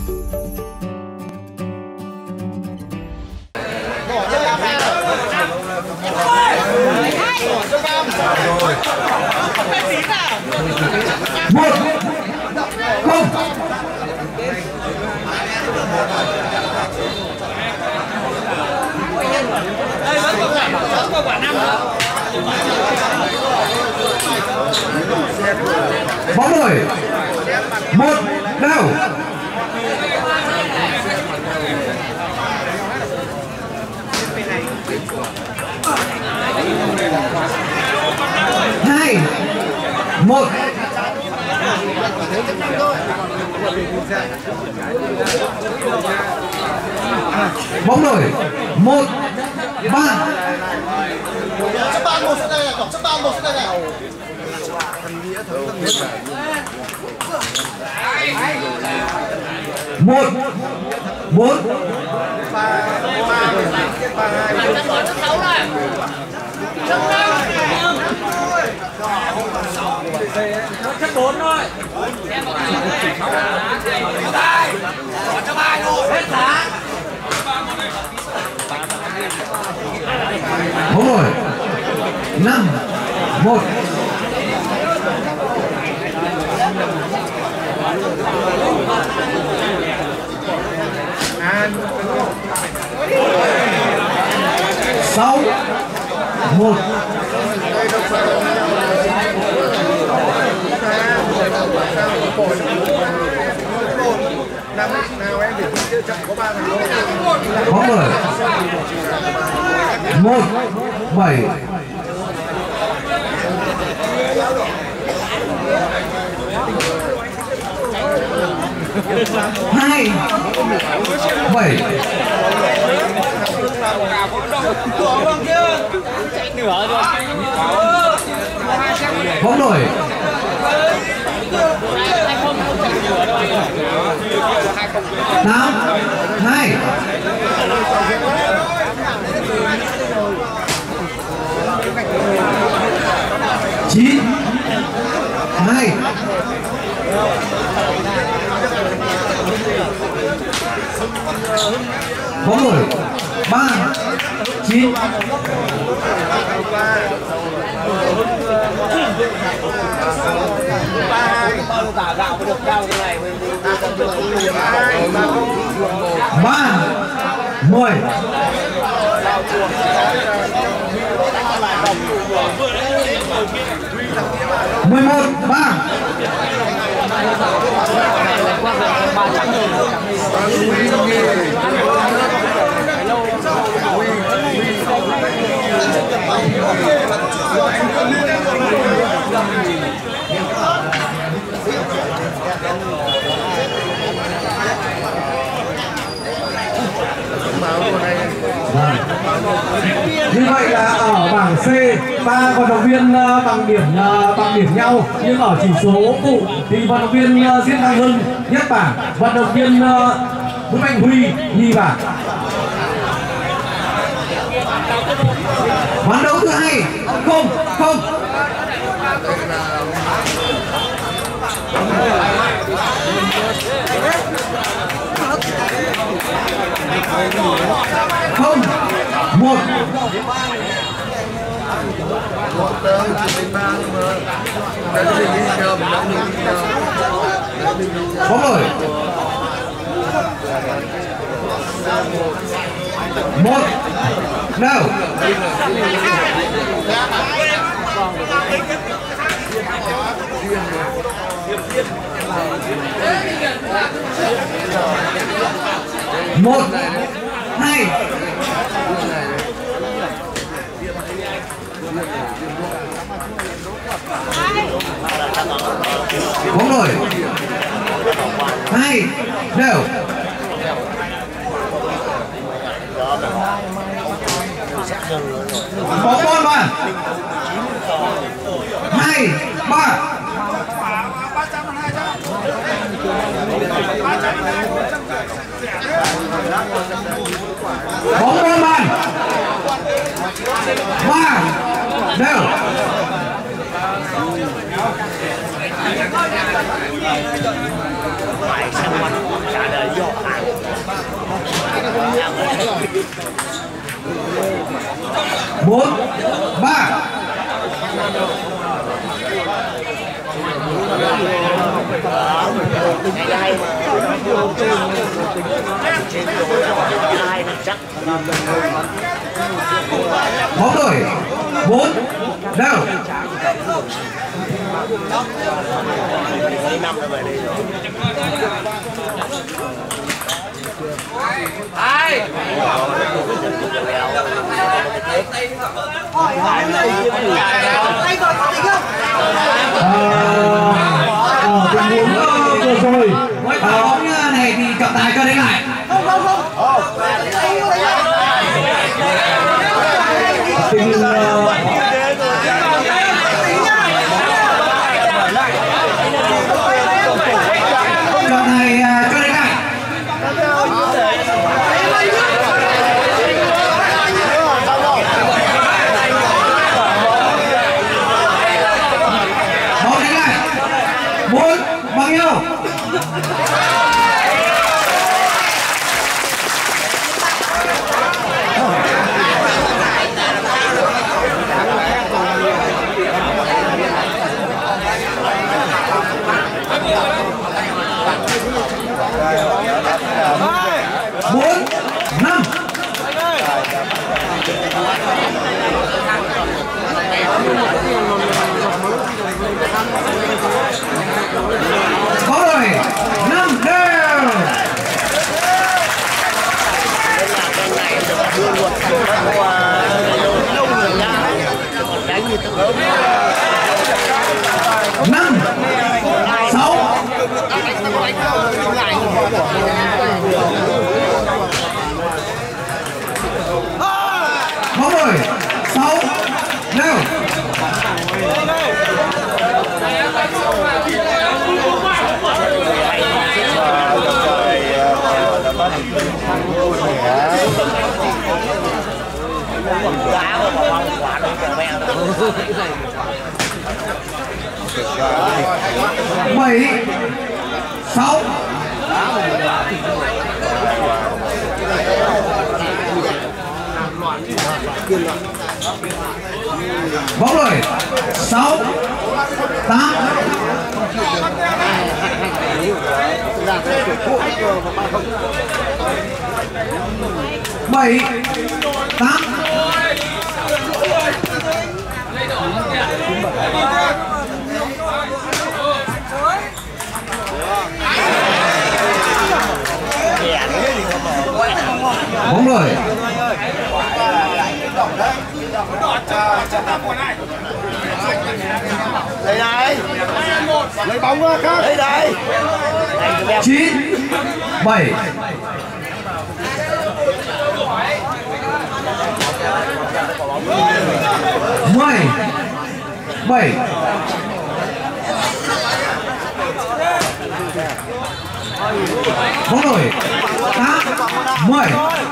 Một không. Bóng đổi 1 nào. Hai 1. Bóng đổi 1 3. Chấp ba một đây này, chấp ba một đây này. 1 4. Chấp 4 thôi. Cho bài rồi. Hết giá. Bóng đổi 5 1. Sáu 1. Nào em để chậm có 3 thằng thôi. Bóng đổi 1 7. Hai 7. Bóng đổi 8 2. Chín 2. Bóng đổi 3 9. Ba 10. 11 3. Như vậy là ở bảng C, 3 vận động viên bằng điểm nhau, nhưng ở chỉ số phụ thì vận động viên Diên Đăng Hưng nhất bảng, vận động viên Nguyễn Mạnh Huy nhì bảng. Ván đấu thứ hai 0 0. Không 1. Bóng đổi 1 nào. Một 2. Bóng đổi 2 đều. Bóng bom mà 2 3. Bóng bom bàn 3 đều. Phải xem mặt cả đời 4 3 bóng rồi 4 đâu tình huống vừa rồi với pha bóng này thì trọng tài cho đánh lại. Tình trọng tài cho đánh lại. Bóng đánh lại 4 bằng nhau. Bốn năm có rồi 5 đều. Năm 6 bóng rồi 6 đều. Bảy 6 bóng rồi 6 8 7 8 bóng rồi đây này lấy bóng ra khác đây đây 9 7 10 7 bóng rồi 8 10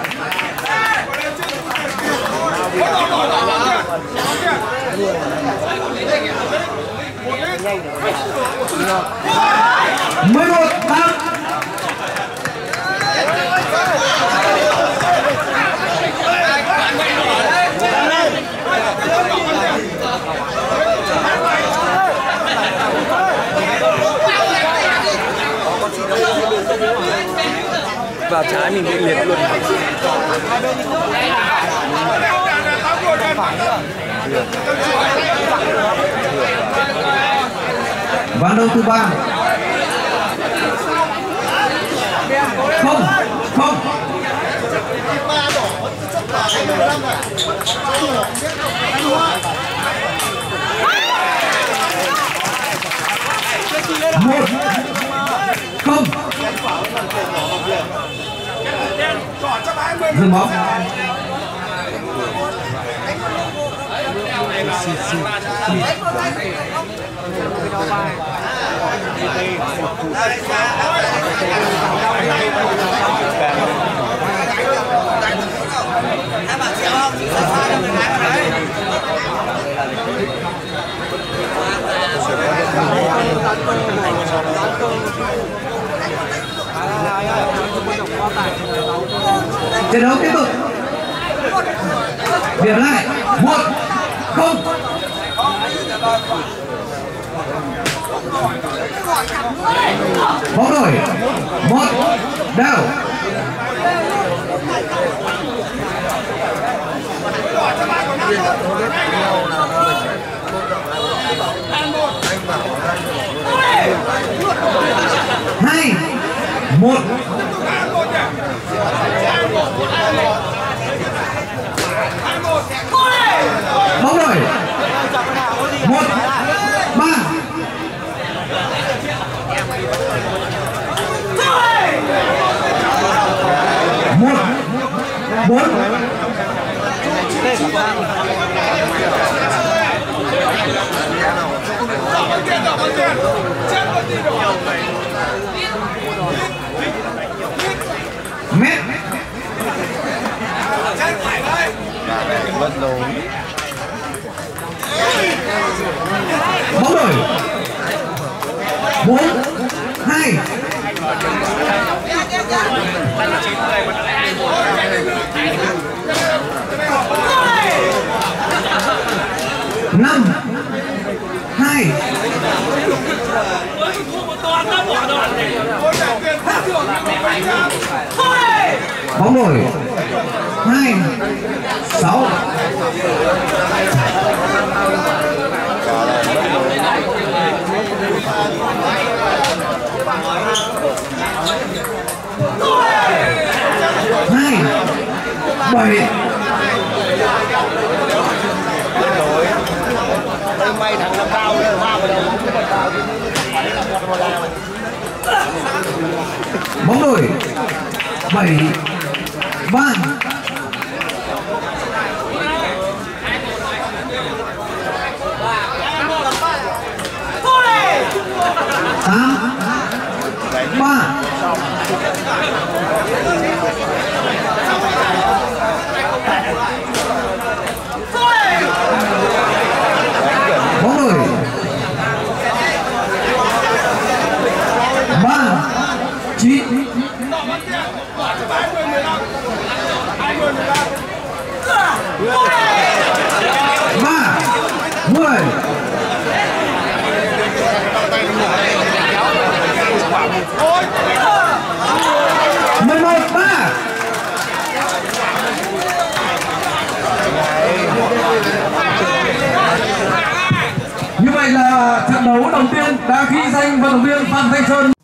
11 8 vào trái mình bị liệt luôn. ván đấu thứ 3 không không 1 không dừng bóng. Trận đấu tiếp tục. Điểm lại 1-0. Bóng đổi 1 đều. Hai 1. Bóng đổi 1-3. 1-4. Mét. Bóng đổi 4-2. 5-2. Bóng đổi 2-6. Hai 7. May thằng làm tao nó va vào đầu Bóng đổi 7-3. 8-3. Bóng đổi 3-9. 3-10. 11-3. Như vậy là trận đấu đầu tiên đã ghi danh vận động viên Phạm Thanh Sơn.